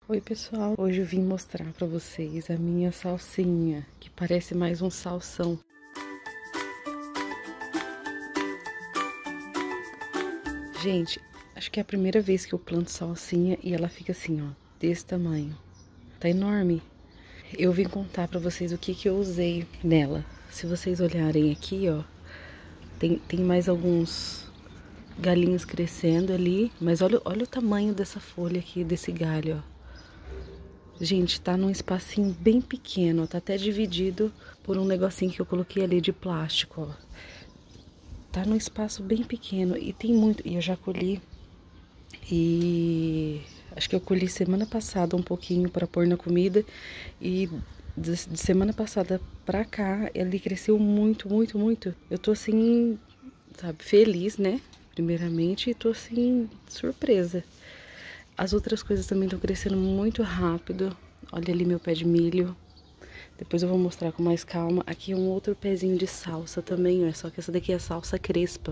Oi pessoal, hoje eu vim mostrar pra vocês a minha salsinha, que parece mais um salsão. Gente, acho que é a primeira vez que eu planto salsinha e ela fica assim, ó, desse tamanho. Tá enorme. Eu vim contar pra vocês o que eu usei nela. Se vocês olharem aqui, ó, tem mais alguns galinhos crescendo ali, mas olha o tamanho dessa folha aqui, desse galho, ó. Gente, tá num espacinho bem pequeno, ó, tá até dividido por um negocinho que eu coloquei ali de plástico, ó. Tá num espaço bem pequeno e tem muito, e eu já colhi, e acho que eu colhi semana passada um pouquinho pra pôr na comida, e de semana passada pra cá, ele cresceu muito, muito, muito. Eu tô assim, sabe, feliz, né, primeiramente, e tô assim, surpresa. As outras coisas também estão crescendo muito rápido. Olha ali meu pé de milho. Depois eu vou mostrar com mais calma. Aqui um outro pezinho de salsa também, ó. Só que essa daqui é salsa crespa.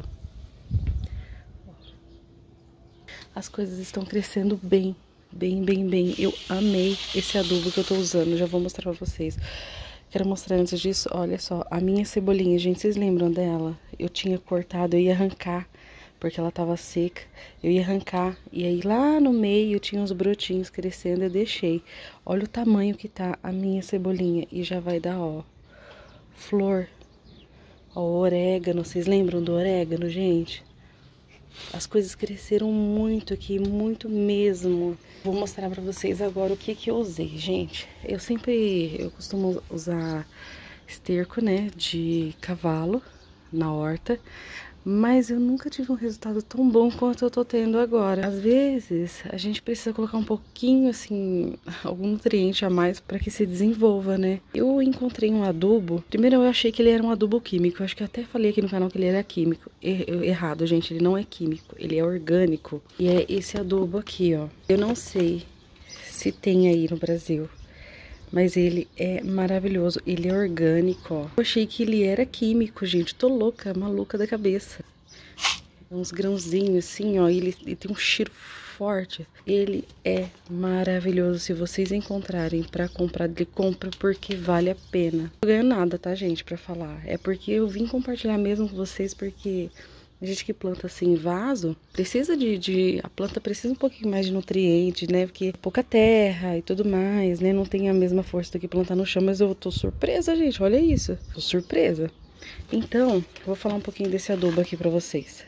As coisas estão crescendo bem, bem, bem, bem. Eu amei esse adubo que eu tô usando. Já vou mostrar pra vocês. Quero mostrar antes disso, olha só, a minha cebolinha, gente, vocês lembram dela? Eu tinha cortado, eu ia arrancar, porque ela tava seca. Eu ia arrancar, e aí lá no meio tinha uns brotinhos crescendo, eu deixei. Olha o tamanho que tá a minha cebolinha, e já vai dar, ó, flor. Ó, orégano, vocês lembram do orégano, gente? As coisas cresceram muito aqui, muito mesmo. Vou mostrar pra vocês agora o que eu usei, gente. Eu costumo usar esterco, né, de cavalo na horta, mas eu nunca tive um resultado tão bom quanto eu tô tendo agora. Às vezes, a gente precisa colocar um pouquinho, assim, algum nutriente a mais para que se desenvolva, né? Eu encontrei um adubo. Primeiro eu achei que ele era um adubo químico. Eu acho que eu até falei aqui no canal que ele era químico. Errado, gente, ele não é químico, ele é orgânico. E é esse adubo aqui, ó. Eu não sei se tem aí no Brasil, mas ele é maravilhoso, ele é orgânico, ó. Eu achei que ele era químico, gente, tô louca, maluca da cabeça. Uns grãozinhos assim, ó, ele tem um cheiro forte. Ele é maravilhoso, se vocês encontrarem pra comprar, ele compra porque vale a pena. Não tô ganhando nada, tá, gente, pra falar. É porque eu vim compartilhar mesmo com vocês, porque a gente que planta assim em vaso, precisa a planta precisa um pouquinho mais de nutriente, né? Porque pouca terra e tudo mais, né? Não tem a mesma força do que plantar no chão, mas eu tô surpresa, gente, olha isso. Tô surpresa. Então, vou falar um pouquinho desse adubo aqui pra vocês.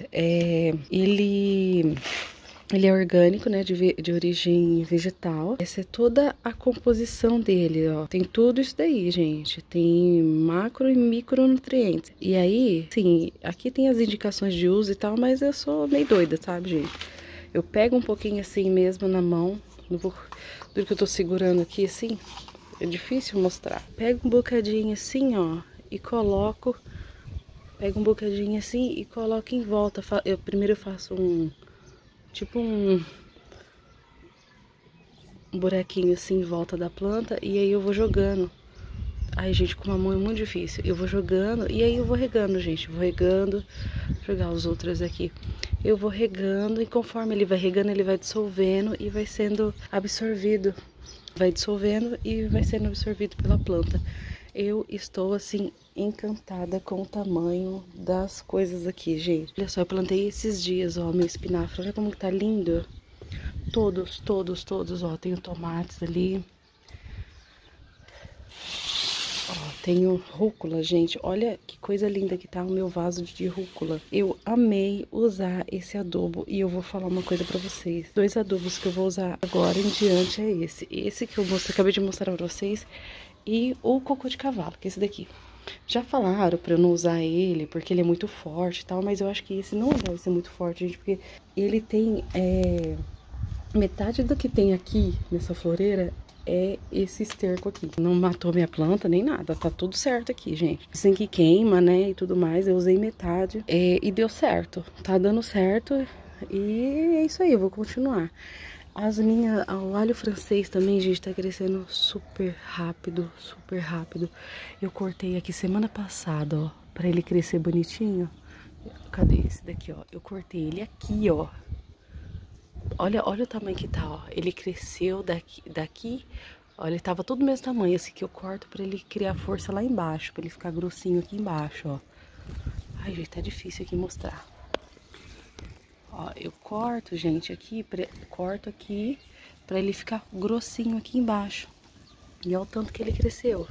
Ele é orgânico, né, de origem vegetal. Essa é toda a composição dele, ó. Tem tudo isso daí, gente. Tem macro e micronutrientes. E aí, sim, aqui tem as indicações de uso e tal, mas eu sou meio doida, sabe, gente? Eu pego um pouquinho assim mesmo na mão, do que eu tô segurando aqui, assim, é difícil mostrar. Pego um bocadinho assim, ó, e coloco. Pego um bocadinho assim e coloco em volta. Primeiro eu faço tipo um buraquinho assim em volta da planta e aí eu vou jogando. Ai, gente, com uma mão é muito difícil. Eu vou jogando e aí eu vou regando, gente. Vou regando, vou jogar os outros aqui. Eu vou regando e conforme ele vai regando, ele vai dissolvendo e vai sendo absorvido. Vai dissolvendo e vai sendo absorvido pela planta. Eu estou, assim, encantada com o tamanho das coisas aqui, gente. Olha só, eu plantei esses dias, ó, meu espinafre. Olha como que tá lindo. Todos, todos, todos, ó. Tenho tomates ali. Ó, tenho rúcula, gente. Olha que coisa linda que tá o meu vaso de rúcula. Eu amei usar esse adubo e eu vou falar uma coisa pra vocês. Dois adubos que eu vou usar agora em diante é esse. Esse que eu acabei de mostrar pra vocês e o cocô de cavalo, que é esse daqui. Já falaram pra eu não usar ele, porque ele é muito forte e tal, mas eu acho que esse não deve ser muito forte, gente, porque ele tem, metade do que tem aqui nessa floreira é esse esterco aqui. Não matou minha planta nem nada, tá tudo certo aqui, gente. Dizem que queima, né, e tudo mais, eu usei metade e deu certo, tá dando certo e é isso aí, eu vou continuar. O alho francês também, gente, tá crescendo super rápido, super rápido. Eu cortei aqui semana passada, ó, pra ele crescer bonitinho. Cadê esse daqui, ó? Eu cortei ele aqui, ó. Olha o tamanho que tá, ó. Ele cresceu daqui, ó, ele tava todo do mesmo tamanho, assim, que eu corto pra ele criar força lá embaixo, pra ele ficar grossinho aqui embaixo, ó. Ai, gente, tá difícil aqui mostrar. Ó, eu corto, gente, aqui, corto aqui pra ele ficar grossinho aqui embaixo. E olha o tanto que ele cresceu.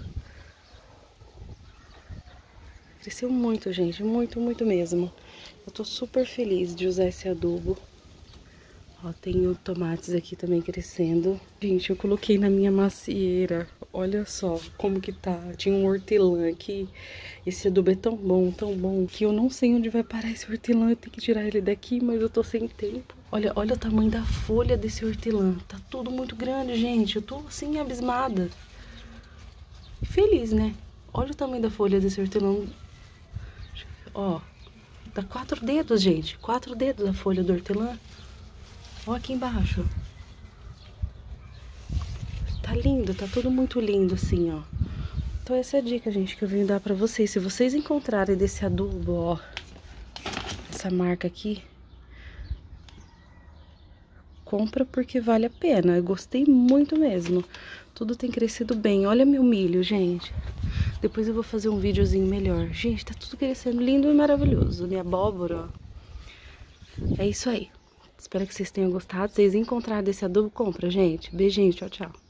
Cresceu muito, gente, muito, muito mesmo. Eu tô super feliz de usar esse adubo. Ó, tenho tomates aqui também crescendo. Gente, eu coloquei na minha macieira. Olha só como que tá. Tinha um hortelã aqui. Esse adubo é tão bom, que eu não sei onde vai parar esse hortelã. Eu tenho que tirar ele daqui, mas eu tô sem tempo. Olha o tamanho da folha desse hortelã. Tá tudo muito grande, gente. Eu tô assim, abismada. Feliz, né? Olha o tamanho da folha desse hortelã. Ó, dá 4 dedos, gente. 4 dedos a folha do hortelã. Ó aqui embaixo. Tá lindo, tá tudo muito lindo assim, ó. Então essa é a dica, gente, que eu venho dar pra vocês. Se vocês encontrarem desse adubo, ó, essa marca aqui, compra porque vale a pena. Eu gostei muito mesmo. Tudo tem crescido bem. Olha meu milho, gente. Depois eu vou fazer um videozinho melhor. Gente, tá tudo crescendo lindo e maravilhoso. Minha abóbora, ó. É isso aí. Espero que vocês tenham gostado. Se vocês encontrarem desse adubo, compra, gente. Beijinho, tchau, tchau.